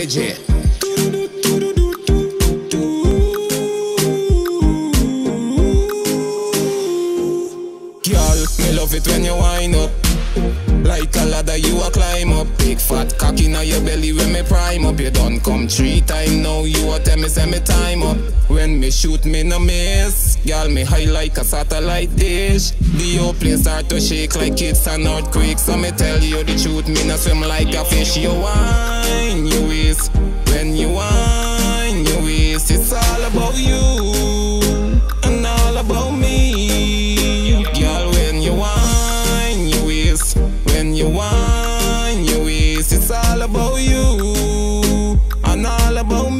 DJ. Girl, me love it when you wind up. Like a ladder you a climb up. Big fat cock inna your belly when me prime up. You done come 3 times now, you a tell me say me time up. When me shoot me no miss. Girl, me high like a satellite dish. The whole place start to shake like it's an earthquake. So me tell you the truth, me no swim like a fish. You whine, you waist. When you whine, you waist. It's all about you and all about me. Girl, when you whine, you waist. When you whine, you waist. It's all about you and all about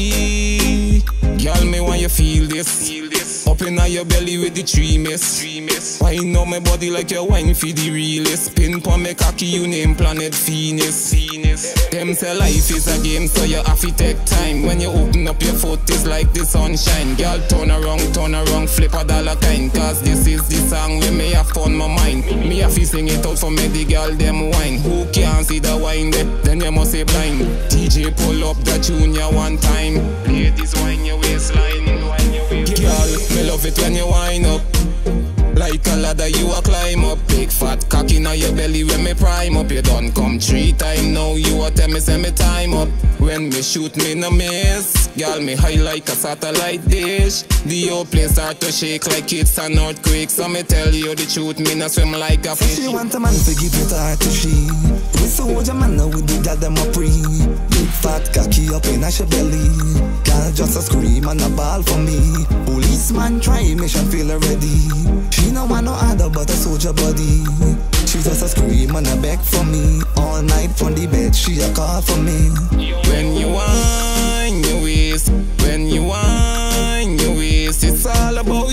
me. Girl, me want you feel this. Up inna your belly with the 3 miss. Wine on my body like your wine for the realest. Pin pon me cocky, you name Planet Venus. Them say life is a game, so you have to take time. When you open up your foot, it's like the sunshine. Girl, turn around, flip a dollar kind. Cause this is the song where me have fun my mind. Me have to sing it out for me, the girl them wine. Who can't see the wine there? Then you must be blind. DJ pull up the tune ya one time. Play this wine your waistline. Girl, me love it when you wind up. Like a ladder you a climb up. Big fat cock inna your belly when me prime up. You done come 3 times now, you a tell me say me time up. When me shoot me no miss. Girl, me high like a satellite dish. The whole place start to shake like it's an earthquake. So me tell you the truth, me no swim like a fish. She want a man to give it her to she. We soldier man now with the girl them a pre. Big fat cocky up in her belly. Girl just a scream and a ball for me. Policeman try me, she feel her ready. She no want no other but a soldier body. She just a scream and a beg for me. All night from the bed she a call for me. When you whine your waist. When you whine your waist. It's all about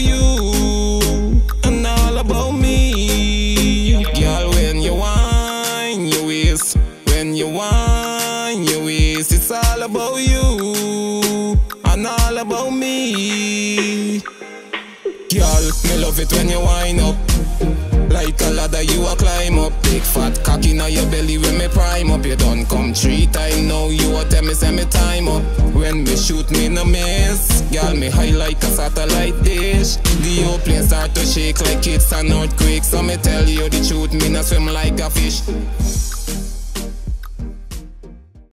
you and all about me. Girl, when you whine your waist. When you whine your waist. It's all about you and all about me. Girl, me love it when you wind up. Like a ladder you a climb up. Big fat cock inna your belly when me prime up. You done come 3 times now, you a tell me say me time up. When me shoot me no miss. Girl, me high like a satellite dish. The whole place start to shake like it's an earthquake. So me tell you the truth, me no swim like a fish.